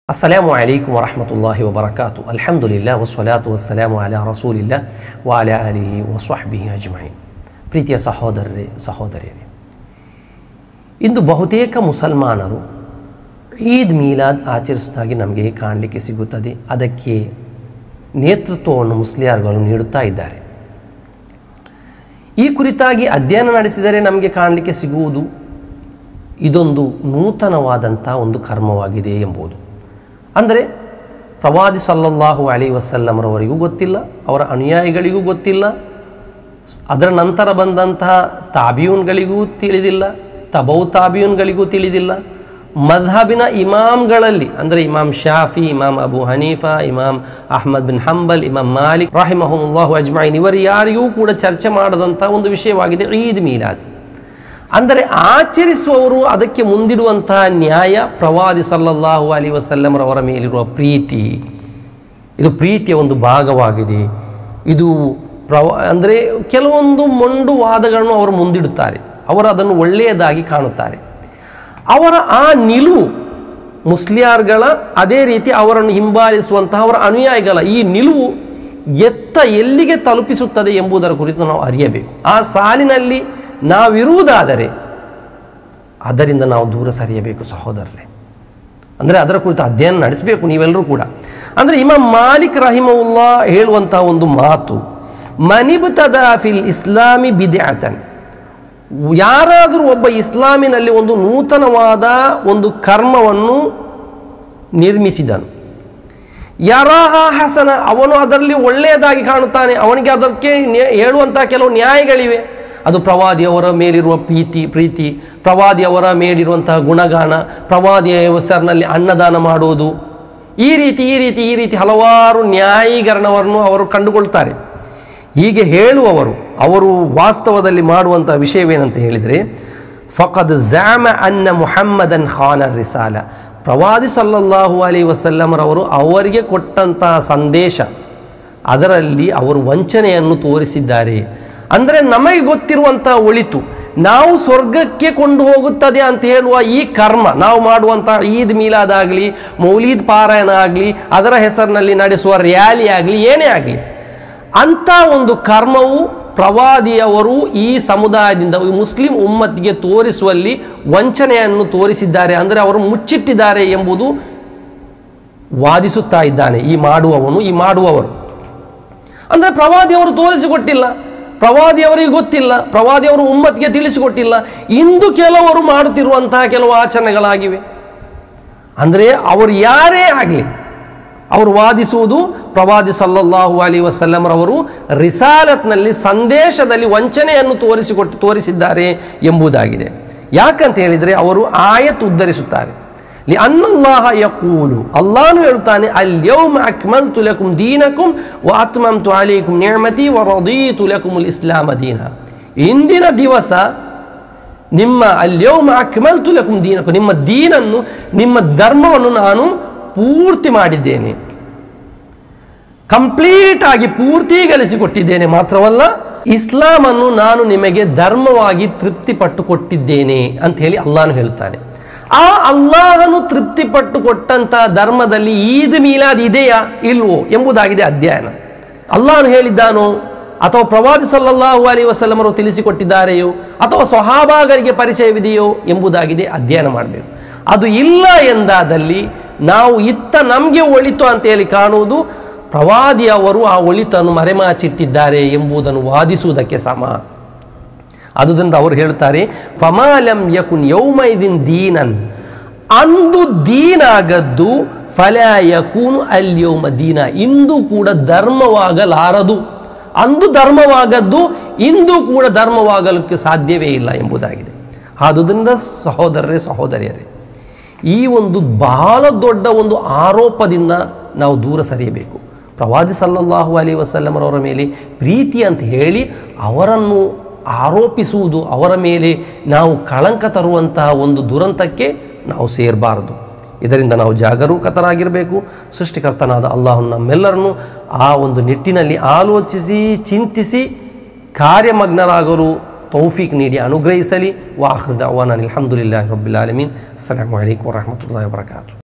السلام عليكم ورحمة الله وبركاته. الحمد لله والصلاة والسلام على رسول الله وعلى آله وصحبه أجمعين. ಪ್ರೀತಿಯ ಸಹೋದರಿಯರೇ, ಇಂದು ಬಹುತೇಕ ಮುಸಲ್ಮಾನರು ಈದ್ ಮೀಲಾದ್ ಆಚರಿಸುವುದಾಗಿ ನಮಗೆ ಕಾಣಲಿಕ್ಕೆ ಸಿಗುತ್ತದೆ. ಅದಕ್ಕೆ ನೇತೃತ್ವವನ್ನು ಮುಸ್ಲಿಮರು ನೀಡುತ್ತಾ ಇದ್ದಾರೆ. ಈ ಕುರಿತಾಗಿ ಅಧ್ಯಯನ ನಡೆಸಿದರೆ ನಮಗೆ ಕಾಣಲಿಕ್ಕೆ ಸಿಗುವುದು ಇದೊಂದು ನೂತನವಾದಂಥ ಒಂದು ಕರ್ಮವಾಗಿದೆ ಎಂಬುದು. ಅಂದರೆ ಪ್ರವಾದಿ ಸಲ್ಲಲ್ಲಾಹು ಅಲೈಹಿ ವಸಲ್ಲಮರವರಿಗೂ ಗೊತ್ತಿಲ್ಲ, ಅವರ ಅನುಯಾಯಿಗಳಿಗೂ ಗೊತ್ತಿಲ್ಲ, ಅದರ ನಂತರ ಬಂದಂತಹ ತಾಬಿಯೂನ್ಗಳಿಗೂ ತಿಳಿದಿಲ್ಲ, ತಬೌ ತಾಬಿಯೂನ್ಗಳಿಗೂ ತಿಳಿದಿಲ್ಲ. ಮದ್ಹಬಿನ ಇಮಾಮ್ಗಳಲ್ಲಿ ಅಂದರೆ ಇಮಾಮ್ ಶಾಫಿ, ಇಮಾಮ್ ಅಬು ಹನೀಫಾ, ಇಮಾಮ್ ಅಹ್ಮದ್ ಬಿನ್ ಹಂಬಲ್, ಇಮಾಮ್ ಮಾಲಿಕ್ ರಹಿಮಹುಮುಲ್ಲಾಹು ಅಜ್ಮೈನ್ ಇವರು ಯಾರಿಗೂ ಕೂಡ ಚರ್ಚೆ ಮಾಡದಂಥ ಒಂದು ವಿಷಯವಾಗಿದೆ ಈದ್ ಮೀಲಾದ್. ಅಂದರೆ ಆಚರಿಸುವವರು ಅದಕ್ಕೆ ಮುಂದಿಡುವಂತಹ ನ್ಯಾಯ ಪ್ರವಾದಿ ಸಲ್ಲಲ್ಲಾಹು ಅಲೈಹಿ ವಸಲ್ಲಮರವರ ಮೇಲಿರುವ ಪ್ರೀತಿ, ಇದು ಪ್ರೀತಿಯ ಒಂದು ಭಾಗವಾಗಿದೆ. ಇದು ಅಂದರೆ ಕೆಲವೊಂದು ಮೊಂಡು ವಾದಗಳನ್ನು ಅವರು ಮುಂದಿಡುತ್ತಾರೆ, ಅವರು ಅದನ್ನು ಒಳ್ಳೆಯದಾಗಿ ಕಾಣುತ್ತಾರೆ. ಅವರ ಆ ನಿಲುವು ಮುಸ್ಲಿಮರುಗಳ, ಅದೇ ರೀತಿ ಅವರನ್ನು ಹಿಂಬಾಲಿಸುವಂತಹ ಅವರ ಅನುಯಾಯಿಗಳ ಈ ನಿಲುವು ಎಲ್ಲಿಗೆ ತಲುಪಿಸುತ್ತದೆ ಎಂಬುದರ ಕುರಿತು ನಾವು ಅರಿಯಬೇಕು. ಆ ಸಾಲಿನಲ್ಲಿ ನಾವಿರುವುದಾದರೆ ಅದರಿಂದ ನಾವು ದೂರ ಸರಿಯಬೇಕು ಸಹೋದರರೇ. ಅಂದರೆ ಅದರ ಕುರಿತು ಅಧ್ಯಯನ ನಡೆಸಬೇಕು ನೀವೆಲ್ಲರೂ ಕೂಡ. ಅಂದರೆ ಇಮಾಮ್ ಮಾಲಿಕ್ ರಹಿಮಹುಲ್ಲಾ ಹೇಳುವಂತಹ ಒಂದು ಮಾತು, ಮನಿಬ್ತದಾ ಫಿಲ್ ಇಸ್ಲಾಮಿ ಬಿದ್ಅತನ್, ಯಾರಾದರೂ ಒಬ್ಬ ಇಸ್ಲಾಮಿನಲ್ಲಿ ಒಂದು ನೂತನವಾದ ಒಂದು ಕರ್ಮವನ್ನು ನಿರ್ಮಿಸಿದನು, ಯರಾಹ ಹಸನ, ಅವನು ಅದರಲ್ಲಿ ಒಳ್ಳೆಯದಾಗಿ ಕಾಣುತ್ತಾನೆ, ಅವನಿಗೆ ಅದಕ್ಕೆ ಹೇಳುವಂತಹ ಕೆಲವು ನ್ಯಾಯಗಳಿವೆ. ಅದು ಪ್ರವಾದಿಯವರ ಮೇಲಿರುವ ಪ್ರೀತಿ, ಪ್ರವಾದಿಯವರ ಮೇಲಿರುವಂತಹ ಗುಣಗಾನ, ಪ್ರವಾದಿಯ ಹೆಸರಿನಲ್ಲಿ ಅನ್ನದಾನ ಮಾಡುವುದು, ಈ ರೀತಿ ಹಲವಾರು ನ್ಯಾಯೀಕರಣವನ್ನು ಅವರು ಕಂಡುಕೊಳ್ತಾರೆ. ಹೀಗೆ ಹೇಳುವವರು ಅವರು ವಾಸ್ತವದಲ್ಲಿ ಮಾಡುವಂಥ ವಿಷಯವೇನಂತ ಹೇಳಿದರೆ, ಫಕದ್ ಝಾಮ ಅನ್ನ ಮುಹಮ್ಮದನ್ ಖಾನ ರಿಸಾಲ, ಪ್ರವಾದಿ ಸಲ್ಲಲ್ಲಾಹು ಅಲೈಹಿ ವಸಲ್ಲಮರವರು ಅವರಿಗೆ ಕೊಟ್ಟಂತಹ ಸಂದೇಶ ಅದರಲ್ಲಿ ಅವರು ವಂಚನೆಯನ್ನು ತೋರಿಸಿದ್ದಾರೆ. ಅಂದರೆ ನಮಗೆ ಗೊತ್ತಿರುವಂಥ ಒಳಿತು, ನಾವು ಸ್ವರ್ಗಕ್ಕೆ ಕೊಂಡು ಹೋಗುತ್ತದೆ ಅಂತ ಹೇಳುವ ಈ ಕರ್ಮ, ನಾವು ಮಾಡುವಂಥ ಈದ್ ಮೀಲಾದ್ ಆಗಲಿ, ಮೌಲೀದ್ ಪಾರಾಯಣ ಆಗಲಿ, ಅದರ ಹೆಸರಿನಲ್ಲಿ ನಡೆಸುವ ರ್ಯಾಲಿ ಆಗಲಿ, ಏನೇ ಆಗಲಿ, ಅಂಥ ಒಂದು ಕರ್ಮವು ಪ್ರವಾದಿಯವರು ಈ ಸಮುದಾಯದಿಂದ ಮುಸ್ಲಿಂ ಉಮ್ಮತ್ತಿಗೆ ತೋರಿಸುವಲ್ಲಿ ವಂಚನೆಯನ್ನು ತೋರಿಸಿದ್ದಾರೆ, ಅಂದರೆ ಅವರು ಮುಚ್ಚಿಟ್ಟಿದ್ದಾರೆ ಎಂಬುದು ವಾದಿಸುತ್ತಾ ಇದ್ದಾನೆ ಈ ಮಾಡುವವರು. ಅಂದರೆ ಪ್ರವಾದಿಯವರು ತೋರಿಸಿಕೊಟ್ಟಿಲ್ಲ, ಪ್ರವಾದಿಯವರಿಗೆ ಗೊತ್ತಿಲ್ಲ, ಪ್ರವಾದಿಯವರು ಉಮ್ಮತ್ತಿಗೆ ತಿಳಿಸಿಕೊಟ್ಟಿಲ್ಲ. ಇಂದು ಕೆಲವರು ಮಾಡುತ್ತಿರುವಂತಹ ಕೆಲವು ಆಚರಣೆಗಳಾಗಿವೆ. ಅಂದರೆ ಅವರು ಯಾರೇ ಆಗಲಿ, ಅವರು ವಾದಿಸುವುದು ಪ್ರವಾದಿ ಸಲ್ಲಲ್ಲಾಹು ಅಲೈಹಿ ವಸಲ್ಲಮರವರು ರಿಸಾಲತ್ನಲ್ಲಿ, ಸಂದೇಶದಲ್ಲಿ ವಂಚನೆಯನ್ನು ತೋರಿಸಿದ್ದಾರೆ ಎಂಬುದಾಗಿದೆ. ಯಾಕಂತ ಹೇಳಿದರೆ ಅವರು ಆಯತ್ ಉದ್ಧರಿಸುತ್ತಾರೆ. ಲಿಅನ್ನಲ್ಲಾಹ ಯಕೂಲು, ಅಲ್ಲಾಹನು ಹೇಳುತ್ತಾನೆ, ಅಲ್ಯೌಮ ಅಕ್ಮಲ್ತು ಲಕುಂ ದೀನಕುಂ ವ ಅತ್ಮಮ್ತು ಅಲೈಕುಂ ನಿಅಮತಿ ವ ರದೀತು ಲಕುಮುಲ್ ಇಸ್ಲಾಮ ದೀನ. ಇಂದಿನ ದಿವಸ ಅಲ್ಯೌಮ ಅಕ್ಮಲ್ತು ಲಕುಂ ದೀನಕುಂ, ನಿಮ್ಮ ದೀನನ್ನು, ನಿಮ್ಮ ಧರ್ಮವನ್ನು ನಾನು ಪೂರ್ತಿ ಮಾಡಿದ್ದೇನೆ, ಕಂಪ್ಲೀಟ್ ಆಗಿ ಪೂರ್ತಿಗೊಳಿಸಿಕೊಟ್ಟಿದ್ದೇನೆ. ಮಾತ್ರವಲ್ಲ, ಇಸ್ಲಾಮನ್ನು ನಾನು ನಿಮಗೆ ಧರ್ಮವಾಗಿ ತೃಪ್ತಿಪಟ್ಟು ಕೊಟ್ಟಿದ್ದೇನೆ ಅಂತ ಹೇಳಿ ಅಲ್ಲಾಹನು ಹೇಳ್ತಾನೆ. ಆ ಅಲ್ಲಾಹನು ತೃಪ್ತಿಪಟ್ಟು ಕೊಟ್ಟಂತಹ ಧರ್ಮದಲ್ಲಿ ಈದ್ ಮೀಲಾದ್ ಇದೆಯಾ ಇಲ್ವೋ ಎಂಬುದಾಗಿದೆ ಅಧ್ಯಯನ. ಅಲ್ಲಾಹನು ಹೇಳಿದ್ದಾನೋ, ಅಥವಾ ಪ್ರವಾದಿ ಸಲ್ಲಲ್ಲಾಹು ಅಲೈಹಿ ವಸಲ್ಲಮರು ತಿಳಿಸಿಕೊಟ್ಟಿದ್ದಾರೆಯೋ, ಅಥವಾ ಸ್ವಹಾಬಾಗರಿಗೆ ಪರಿಚಯವಿದೆಯೋ ಎಂಬುದಾಗಿದೆ ಅಧ್ಯಯನ ಮಾಡಬೇಕು. ಅದು ಇಲ್ಲ ಎಂದಾದಲ್ಲಿ ನಾವು ನಮಗೆ ಒಳಿತು ಅಂತೇಳಿ ಕಾಣುವುದು ಪ್ರವಾದಿಯವರು ಆ ಒಳಿತನ್ನು ಮರೆಮಾಚಿಟ್ಟಿದ್ದಾರೆ ಎಂಬುದನ್ನು ವಾದಿಸುವುದಕ್ಕೆ ಸಮ. ಆದುದರಿಂದ ಅವರು ಹೇಳ್ತಾರೆ, ಫಮಾಲಂ ಯಕುನ್ ಯೌಮೈದಿನ್ ದೀನನ್, ಅಂದು ದೀನಾಗದ್ದು, ಫಲಾ ಯಕೂನು ಅಲ್ಯೌಮ ದೀನ, ಇಂದು ಕೂಡ ಧರ್ಮವಾಗಲಾರದು. ಅಂದು ಧರ್ಮವಾಗದ್ದು ಇಂದು ಕೂಡ ಧರ್ಮವಾಗಲಿಕ್ಕೆ ಸಾಧ್ಯವೇ ಇಲ್ಲ ಎಂಬುದಾಗಿದೆ. ಆದುದರಿಂದ ಸಹೋದರಿಯರೇ, ಈ ಒಂದು ಬಹಳ ದೊಡ್ಡ ಒಂದು ಆರೋಪದಿಂದ ನಾವು ದೂರ ಸರಿಯಬೇಕು. ಪ್ರವಾದಿ ಸಲ್ಲಲ್ಲಾಹು ಅಲೈಹಿ ವಸಲ್ಲಮರವರ ಮೇಲೆ ಪ್ರೀತಿ ಅಂತ ಹೇಳಿ ಅವರನ್ನು ಆರೋಪಿಸುವುದು, ಅವರ ಮೇಲೆ ನಾವು ಕಳಂಕ ತರುವಂತಹ ಒಂದು ದುರಂತಕ್ಕೆ ನಾವು ಸೇರಬಾರದು. ಇದರಿಂದ ನಾವು ಜಾಗರೂಕತರಾಗಿರಬೇಕು. ಸೃಷ್ಟಿಕರ್ತನಾದ ಅಲ್ಲಾಹನು ನಮ್ಮೆಲ್ಲರನ್ನು ಆ ಒಂದು ನಿಟ್ಟಿನಲ್ಲಿ ಆಲೋಚಿಸಿ ಚಿಂತಿಸಿ ಕಾರ್ಯಮಗ್ನರಾಗಲು ತೌಫೀಕ್ ನೀಡಿ ಅನುಗ್ರಹಿಸಲಿ. ವಾಖಿರ್ ದಅವಾನಾ ಅಲ್ಹಮ್ದುಲಿಲ್ಲಾಹಿ ರಬ್ಬಿಲ್ ಆಲಮೀನ್. ಅಸ್ಸಲಾಮು ಅಲೈಕುಂ ವರಹಮತುಲ್ಲಾಹಿ ವಬರಕಾತುಹು.